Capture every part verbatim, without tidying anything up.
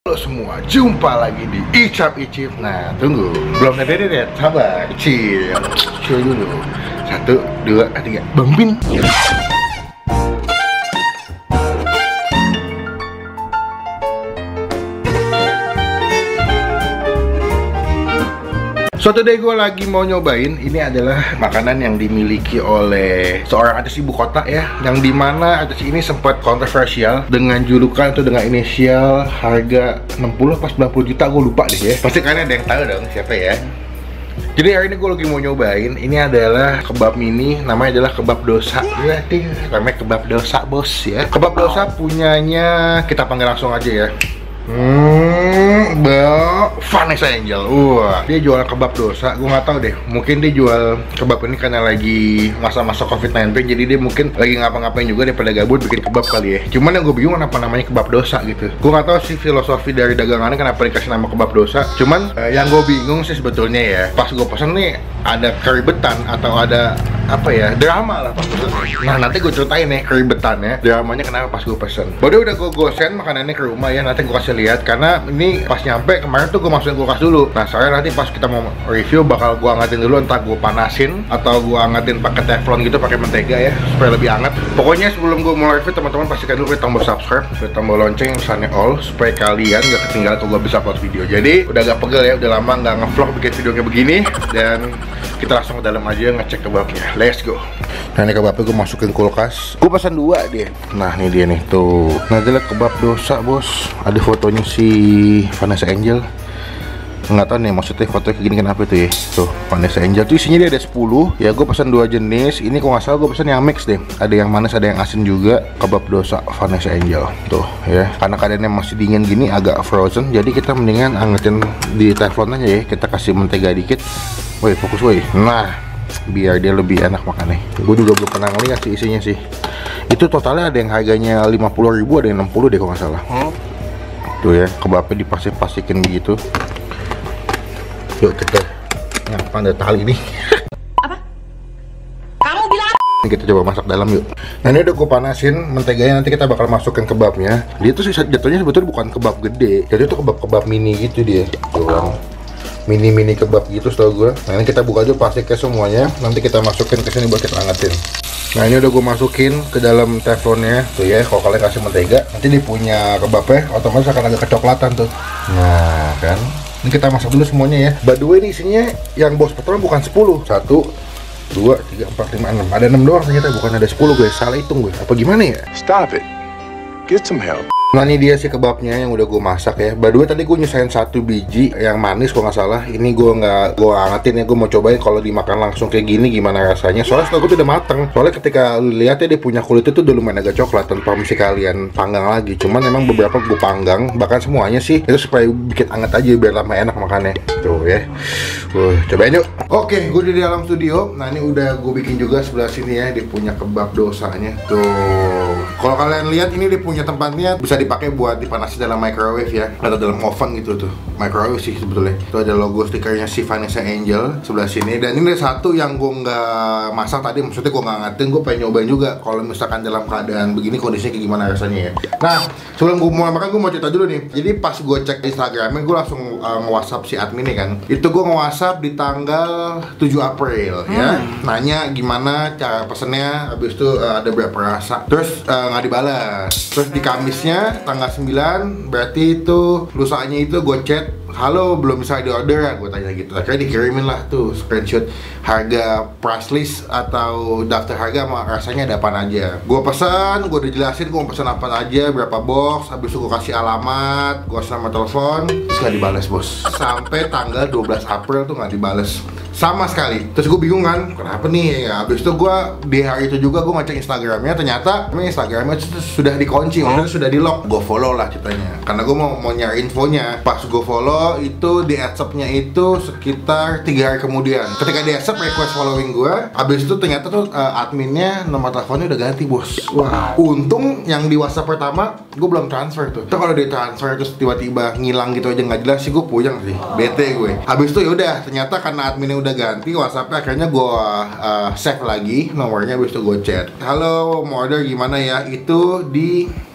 Halo semua, jumpa lagi di Icap Icip. Nah, tunggu, belum ada deh, sabar. Cil, cil dulu. Satu, dua, tiga, Bang Bin. Suatu day gue lagi mau nyobain, ini adalah makanan yang dimiliki oleh seorang artis ibu kota ya, yang dimana artis ini sempat kontroversial dengan julukan atau dengan inisial harga enam puluh pas sembilan puluh juta, gue lupa deh ya. Pasti kalian ada yang tahu dong siapa ya. Jadi hari ini gue lagi mau nyobain, ini adalah kebab mini, namanya adalah kebab dosa. Ya, namanya kebab dosa bos ya. Kebab dosa punyanya, kita panggil langsung aja ya. Hmm, Mbak Vanessa Angel. Wah, dia jual kebab dosa. Gue nggak tahu deh. Mungkin dia jual kebab ini karena lagi masa-masa covid sembilan belas. Jadi dia mungkin lagi ngapa-ngapain juga daripada gabut bikin kebab kali ya. Cuman yang gue bingung kenapa namanya kebab dosa gitu. Gue nggak tahu sih filosofi dari dagangannya kenapa dikasih nama kebab dosa. Cuman eh, yang gue bingung sih sebetulnya ya, pas gue pesen nih ada keribetan atau ada apa ya, drama lah pas pesen. Nah, nanti gue ceritain nih keribetannya, dramanya kenapa pas gue pesen. Baru udah gue gosen makanannya ke rumah ya, nanti gue kasih lihat karena ini pas nyampe kemarin tuh gue masukin kulkas dulu. Nah, soalnya nanti pas kita mau review bakal gue angetin dulu, entah gue panasin atau gue angetin pakai teflon gitu, pakai mentega ya supaya lebih anget. Pokoknya sebelum gue mulai review, teman-teman pastikan dulu klik tombol subscribe, klik tombol lonceng misalnya all, supaya kalian gak ketinggalan kalau gue bisa upload video. Jadi udah gak pegel ya, udah lama nggak ngevlog bikin video kayak begini, dan kita langsung ke dalam aja ngecek kebabnya. Let's go. Nah, ini kebabnya gue masukin kulkas. Gue pesan dua deh. Nah, ini dia nih tuh. Nah, dia kebab dosa bos. Ada fotonya si Vanessa Angel. Nggak tahu nih maksudnya fotonya kayak gini kenapa tuh ya. Tuh Vanessa Angel tuh isinya dia ada sepuluh. Ya gue pesan dua jenis. Ini kok nggak salah gue pesan yang mix deh. Ada yang manis, ada yang asin juga. Kebab dosa Vanessa Angel. Tuh ya. Karena keadaannya masih dingin gini, agak frozen. Jadi kita mendingan angetin di teflon aja ya. Kita kasih mentega dikit. Woi, fokus woi. Nah, biar dia lebih enak makannya. Gue juga belum pernah ngeliat sih isinya sih. Itu totalnya ada yang harganya lima puluh ribu, ada yang enam puluh deh kalau nggak salah. Tuh ya, kebabnya dipasik-pasikin begitu. Yuk kita ngapa ada tali nih. Apa? Kamu bilang apa? Kita coba masak dalam yuk. Nah, ini udah gue panasin menteganya, nanti kita bakal masukin kebabnya. Dia tuh jatuhnya sebetulnya bukan kebab gede, jadi itu kebab-kebab mini gitu dia. Tuh, mini-mini kebab gitu setahu gue. Nah, ini kita buka aja plastiknya semuanya, nanti kita masukin ke sini buat kita angetin. Nah, ini udah gue masukin ke dalam teflonnya tuh ya. Kalau kalian kasih mentega, nanti dia punya kebabnya otomatis akan agak kecoklatan tuh. Nah kan, ini kita masak dulu semuanya ya. By the way, ini isinya yang bos petrol bukan sepuluh. Satu, dua, tiga, empat, lima, enam. Ada enam doang ternyata, bukan ada sepuluh guys. Salah hitung gue. Apa gimana ya? Stop it. Get some help. Nah, ini dia sih kebabnya yang udah gue masak ya. By the way, tadi gue nyusahin satu biji yang manis kalau nggak salah. Ini gue nggak gue angetin ya. Gue mau cobain kalau dimakan langsung kayak gini gimana rasanya. Soalnya setelah gue tuh udah mateng. Soalnya ketika lu lihat ya, dia punya kulit itu udah lumayan agak coklat tanpa mesti kalian panggang lagi. Cuman emang beberapa gue panggang, bahkan semuanya sih itu supaya bikin anget aja biar lama enak makannya. Tuh ya. Uh, cobain yuk. Oke, gue di dalam studio. Nah, ini udah gue bikin juga sebelah sini ya. Dia punya kebab dosanya. Tuh. Kalau kalian lihat ini dia punya tempatnya bisa dipakai buat dipanasin dalam microwave ya, atau dalam oven gitu tuh. Microwave sih sebetulnya. Itu ada logo stikernya si Vanessa Angel sebelah sini. Dan ini ada satu yang gue nggak masak tadi, maksudnya gue nggak ngatin, gue pengen nyobain juga kalau misalkan dalam keadaan begini kondisinya kayak gimana rasanya ya. Nah, sebelum gue mulai makan gue mau cerita dulu nih. Jadi pas gue cek Instagramnya, gue langsung uh, nge-WhatsApp si adminnya kan. Itu gue nge-WhatsApp di tanggal tujuh April hmm. ya. Nanya gimana cara pesennya, habis itu uh, ada berapa rasa. Terus uh, nggak dibalas. Terus di Kamisnya tanggal sembilan, berarti itu lusanya itu gue chat, halo belum bisa di order ya, gue tanya gitu. Akhirnya dikirimin lah tuh screenshot harga price list atau daftar harga sama rasanya ada apa aja. Gue pesan, gue udah jelasin gue mau pesan apa aja, berapa box, habis itu gue kasih alamat, gue kasih nama telepon, terus gak dibales bos. Sampai tanggal dua belas April tuh gak dibales sama sekali. Terus gue bingung kan, kenapa nih ya. Habis itu gue di hari itu juga gue ngecek Instagramnya, ternyata Instagramnya sudah dikunci, maksudnya sudah di lock. Gue follow lah ceritanya, karena gue mau mau nyari infonya. Pas gue follow itu di accept-nya itu sekitar tiga hari kemudian. Ketika di accept request following gue, habis itu ternyata tuh uh, adminnya nomor teleponnya udah ganti bos. Wah, untung yang di WhatsApp pertama gue belum transfer tuh. Tuh kalau di transfer terus tiba-tiba ngilang gitu aja nggak jelas sih, gue puyeng sih, bete gue. Habis itu yaudah, ternyata karena adminnya udah ganti WhatsAppnya, akhirnya gue uh, save lagi nomornya, habis itu gue chat, halo mau order gimana ya. Itu di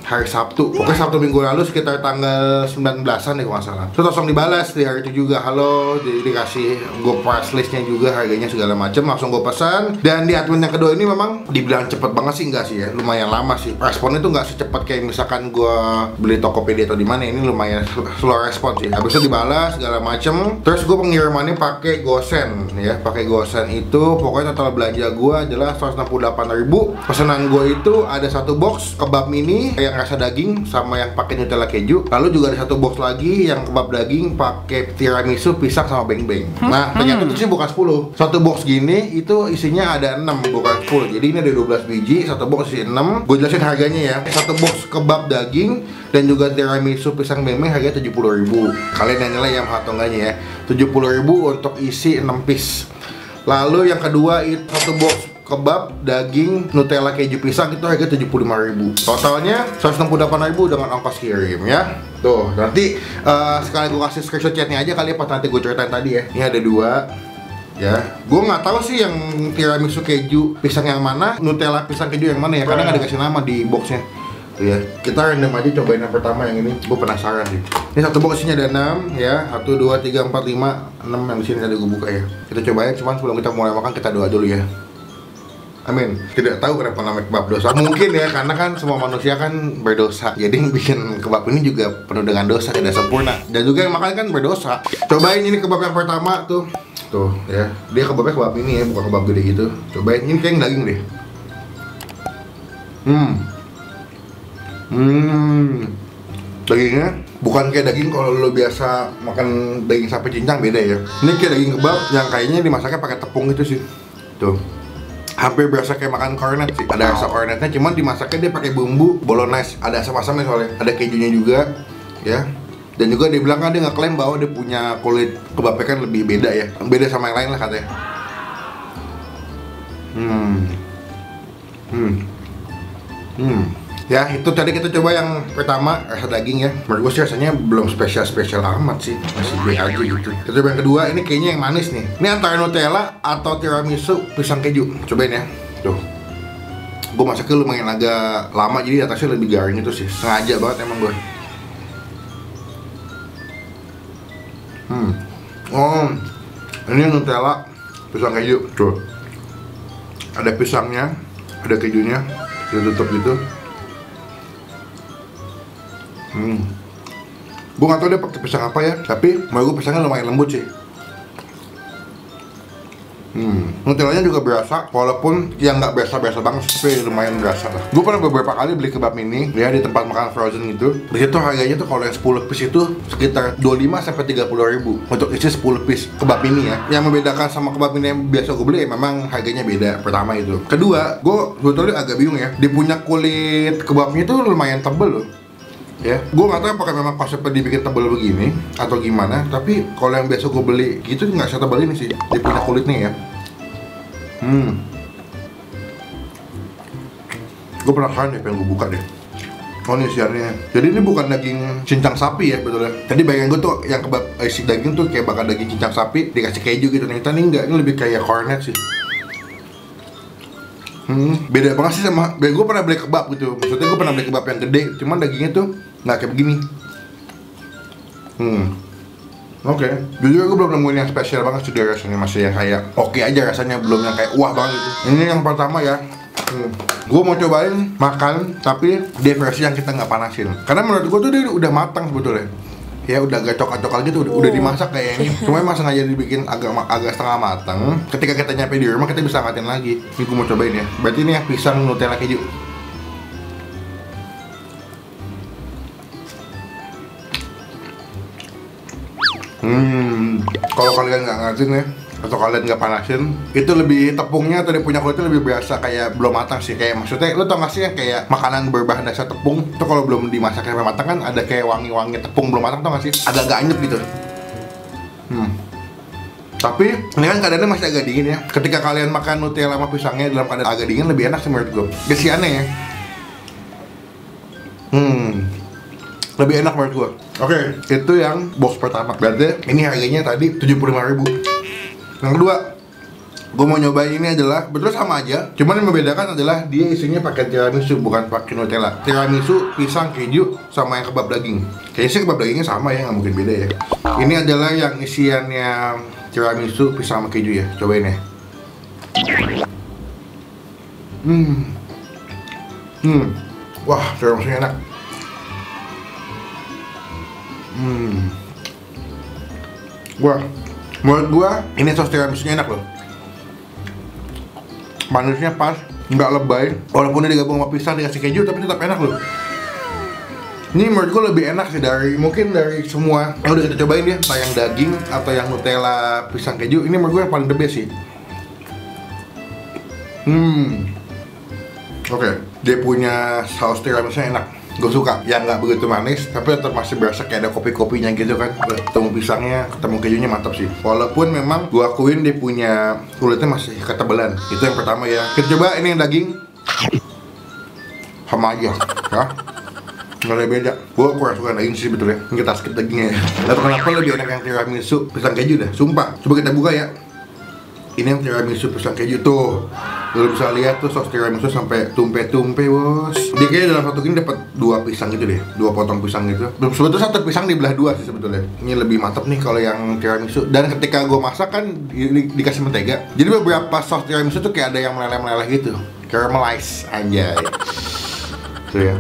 hari Sabtu. Pokoknya Sabtu minggu lalu sekitar tanggal sembilan belasan deh kalau nggak salah. Terus langsung dibalas di hari itu juga, halo, di dikasih gue price listnya juga, harganya segala macam, langsung gue pesan. Dan di admin yang kedua ini memang dibilang cepet banget sih, enggak sih ya, lumayan lama sih. Responnya tuh nggak secepat kayak misalkan gue beli Tokopedia atau di mana, ini lumayan slow respon sih. Habis itu dibalas segala macem. Terus gue pengirimannya pakai GoSend ya, pakai GoSend itu pokoknya total belanja gue adalah seratus enam puluh delapan ribu. Pesanan gue itu ada satu box kebab mini yang rasa daging sama yang pakai Nutella keju. Lalu juga ada satu box lagi yang kebab daging pakai tiramisu, pisang sama beng-beng. Nah, ternyata itu sih bukan sepuluh. Satu box gini itu isinya ada enam, bukan sepuluh. Jadi ini ada dua belas biji, satu box isi enam. Gue jelasin harganya ya. Satu box kebab daging dan juga tiramisu, pisang, beng-beng harganya tujuh puluh ribu. Kalian yang nilai yang atau enggaknya ya. tujuh puluh ribu untuk isi enam piece. Lalu yang kedua itu satu box kebab daging Nutella keju pisang itu harga tujuh puluh lima ribu. Totalnya seratus enam puluh delapan ribu dengan ongkos kirim ya. Tuh, nanti uh, sekali gue kasih screenshot chatnya aja kali ya, pas nanti gue ceritain tadi ya. Ini ada dua ya. Gue nggak tahu sih yang tiramisu keju pisang yang mana, Nutella pisang keju yang mana ya, karena nggak dikasih nama di boxnya. Tuh ya, kita random aja cobain yang pertama yang ini. Gue penasaran sih. Ini satu box isinya ada enam ya. satu, dua, tiga, empat, lima, enam yang di sini tadi gue buka ya. Kita cobain, cuman sebelum kita mulai makan kita doa dulu ya. Amin. Tidak tahu kenapa namanya kebab dosa. Mungkin ya, karena kan semua manusia kan berdosa. Jadi bikin kebab ini juga penuh dengan dosa, tidak sempurna. Dan juga yang makan kan berdosa. Cobain ini kebab yang pertama tuh. Tuh ya. Dia kebabnya kebab ini ya, bukan kebab gede gitu. Cobain ini kayak daging deh. Hmm. Hmm. Dagingnya bukan kayak daging kalau lo biasa makan daging sapi cincang, beda ya. Ini kayak daging kebab yang kayaknya dimasaknya pakai tepung itu sih. Tuh. Hampir berasa kayak makan cornet sih. Ada rasa cornetnya, cuman dimasaknya dia pakai bumbu bolognese. Ada asam-asamnya soalnya. Ada kejunya juga, ya. Dan juga dia bilang kan dia ngeklaim bahwa dia punya kulit kebabnya kan lebih beda ya. Beda sama yang lain lah katanya. Hmm. Hmm. Hmm. Ya, itu tadi kita coba yang pertama, rasa daging ya. Menurut gue sih rasanya belum spesial-spesial amat sih. Masih B aja gitu. Kita coba yang kedua, ini kayaknya yang manis nih. Ini antara Nutella atau tiramisu pisang keju. Cobain ya. Tuh. Gue masaknya lumayan agak lama, jadi atasnya lebih garing itu sih. Sengaja banget emang gue. Hmm. Oh. Ini Nutella pisang keju. Tuh. Ada pisangnya, ada kejunya. Ditutup gitu. Hmm. Gue gak tau dia pakai pisang apa ya, tapi menurut gue pisangnya lumayan lembut sih. Hmm. Nutellanya juga berasa, walaupun yang nggak biasa-biasa banget, tapi lumayan berasa lah. Gue pernah beberapa kali beli kebab mini ya di tempat makan frozen gitu. Di situ harganya tuh kalau yang sepuluh piece itu sekitar dua puluh lima sampai tiga puluh ribu untuk isi sepuluh piece kebab mini ya. Yang membedakan sama kebab mini yang biasa gue beli ya, memang harganya beda. Pertama itu. Kedua, gue sebetulnya agak bingung ya. Dia punya kulit kebabnya tuh lumayan tebel loh. Ya, gue nggak tahu apakah memang konsepnya dibikin tebal begini atau gimana. Tapi kalau yang biasa gue beli gitu nggak setebal ini sih. Dia punya kulitnya ya. Hmm. Gue penasaran deh, pengen gue buka deh. Oh ini isiannya. Jadi ini bukan daging cincang sapi ya betulnya. Tadi bayangan gue tuh yang kebab isi daging tuh kayak bakal daging cincang sapi dikasih keju gitu. Ternyata ini enggak, ini lebih kayak cornet sih. Hmm, beda banget sih sama, gue pernah beli kebab gitu. Maksudnya gue pernah beli kebab yang gede, cuman dagingnya tuh nggak kayak begini. Hmm. Oke, okay. Jujur gue belum nemuin yang spesial banget sih, dia rasanya masih yang kayak oke okay aja rasanya, belum yang kayak wah banget gitu. Ini yang pertama ya. Hmm. Gue mau cobain makan, tapi dia versi yang kita nggak panasin. Karena menurut gue tuh dia udah matang sebetulnya. Ya udah agak coklat-coklat gitu, udah, udah dimasak kayaknya. Cuma emang sengaja dibikin agak agak setengah matang. Ketika kita nyampe di rumah kita bisa ngatin lagi. Ini gue mau cobain ya. Berarti ini yang pisang Nutella keju. Hmm, kalau kalian nggak ngatin ya, atau kalian nggak panasin, itu lebih tepungnya atau dia punya kulitnya lebih berasa kayak belum matang sih. Kayak maksudnya, lo tau gak sih yang kayak makanan berbahan dasar tepung itu kalau belum dimasak sampai matang kan ada kayak wangi-wangi tepung belum matang, tau gak sih? Agak-agak anyep gitu. Hmm. Tapi ini kan keadaannya masih agak dingin ya. Ketika kalian makan Nutella sama pisangnya dalam keadaan agak dingin lebih enak sih menurut gue. Kesiannya ya. Hmm. Lebih enak menurut gue. Oke, okay, itu yang box pertama. Berarti ini harganya tadi tujuh puluh lima ribu. Yang kedua, Gue mau nyobain ini adalah betul sama aja, cuman yang membedakan adalah dia isinya pakai tiramisu bukan pakai Nutella. Tiramisu, pisang, keju, sama yang kebab daging. Kayaknya sih kebab dagingnya sama ya, nggak mungkin beda ya. Ini adalah yang isiannya tiramisu, pisang, sama keju ya. Cobain ya. Hmm, hmm, wah tiramisunya enak. Hmm, wah, menurut gua ini sos tiramisunya enak loh. Manisnya pas, nggak lebay. Walaupun dia digabung sama pisang dikasih keju, tapi tetap enak loh. Ini menurut gue lebih enak sih dari mungkin dari semua yang udah kita cobain ya, entah yang daging atau yang Nutella, pisang, keju. Ini menurut gue yang paling the best sih. Hmm, oke, okay. Dia punya saus tiramisunya enak. Gue suka, yang nggak begitu manis, tapi tetap masih berasa kayak ada kopi-kopinya gitu kan. Ketemu pisangnya, ketemu kejunya mantap sih. Walaupun memang gue akuin dia punya kulitnya masih ketebalan. Itu yang pertama ya. Kita coba ini yang daging. Sama aja, ya. Nggak ada beda. Gue kurang suka daging sih sebetulnya. Ini kita skip dagingnya ya. Lalu kenapa lebih enak yang tiramisu pisang keju dah? Sumpah. Coba kita buka ya. Ini yang tiramisu pisang keju tuh. Lo bisa lihat tuh sos tiramisu sampai tumpe-tumpe bos. Dia kayaknya dalam satu ini dapat dua pisang gitu deh, dua potong pisang gitu. Sebetulnya satu pisang dibelah dua sih sebetulnya. Ini lebih mantap nih kalau yang tiramisu. Dan ketika gue masak kan di, di, dikasih mentega. Jadi beberapa sos tiramisu tuh kayak ada yang meleleh-meleleh gitu, caramelize anjay. Tuh ya.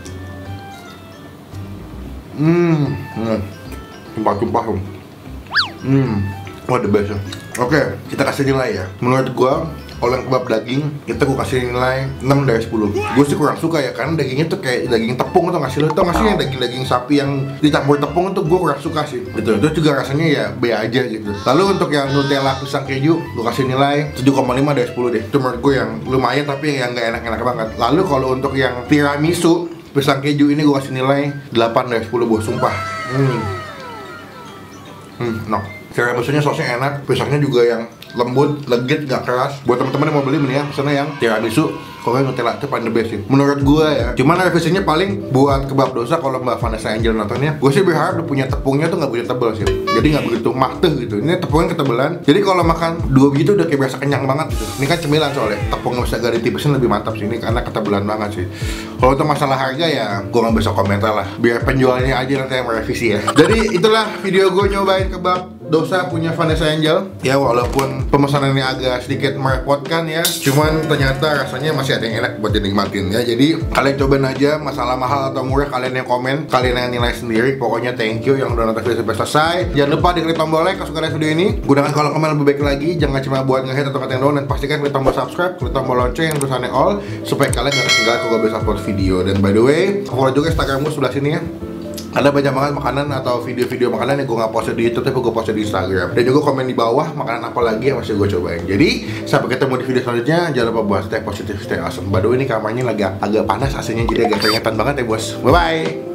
Hmm, hmm. Tumpah-tumpah tuh. Hmm, wah the best ya. Oke, kita kasih nilai ya. Menurut gua, kalau yang kebab daging, kita gua kasih nilai enam dari sepuluh. Gua sih kurang suka ya, karena dagingnya tuh kayak daging tepung tuh nggak sih? Lo tau nggak sih yang daging-daging sapi yang dicampur tepung tuh gua kurang suka sih. Gitu, itu juga rasanya ya B aja gitu. Lalu untuk yang Nutella pisang keju, gua kasih nilai tujuh koma lima dari sepuluh deh. Itu menurut gua yang lumayan tapi yang nggak enak-enak banget. Lalu kalau untuk yang tiramisu pisang keju ini gua kasih nilai delapan dari sepuluh bos, sumpah. Hmm, hmm, no. Tiramisunya sosnya enak, pisangnya juga yang lembut, legit, nggak keras. Buat teman-teman yang mau beli mendingan pesannya yang tiramisu. Kalau yang Nutella itu paling the best sih menurut gue ya. Cuman revisinya paling buat kebab dosa kalau Mbak Vanessa Angel nontonnya. Gue sih berharap dia punya tepungnya tuh nggak begitu tebal sih. Jadi nggak begitu mateh gitu. Ini tepungnya ketebalan. Jadi kalau makan dua biji tuh udah kayak biasa kenyang banget gitu. Ini kan cemilan soalnya. Tepungnya bisa agak ditipisin lebih mantap sih. Ini karena ketebalan banget sih. Kalau untuk masalah harga ya gue nggak bisa komentar lah. Biar penjualnya aja nanti yang merevisi ya. Jadi itulah video gue nyobain kebab dosa punya Vanessa Angel. Ya walaupun pemesanannya agak sedikit merepotkan ya, cuman ternyata rasanya masih ada yang enak buat dinikmatin ya. Jadi kalian cobain aja, masalah mahal atau murah kalian yang komen, kalian yang nilai sendiri. Pokoknya thank you yang udah nonton video sampai selesai. Jangan lupa diklik tombol like kalau suka dengan video ini. Gunakan kolom komen lebih baik lagi. Jangan cuma buat nge-hate atau ngatain down, dan pastikan klik tombol subscribe, klik tombol lonceng yang tulisannya all, supaya kalian gak ketinggalan kalau gue bisa upload video. Dan by the way, follow juga Instagram gue sebelah sini ya. Ada banyak banget makanan atau video-video makanan yang gue nggak post di YouTube, tapi gue post di Instagram. Dan juga komen di bawah makanan apa lagi yang masih gue cobain. Jadi sampai ketemu di video selanjutnya. Jangan lupa buat stay positif, stay awesome. By the way, ini kamarnya lagi agak panas, A C-nya jadi agak keringetan banget ya bos. Bye bye.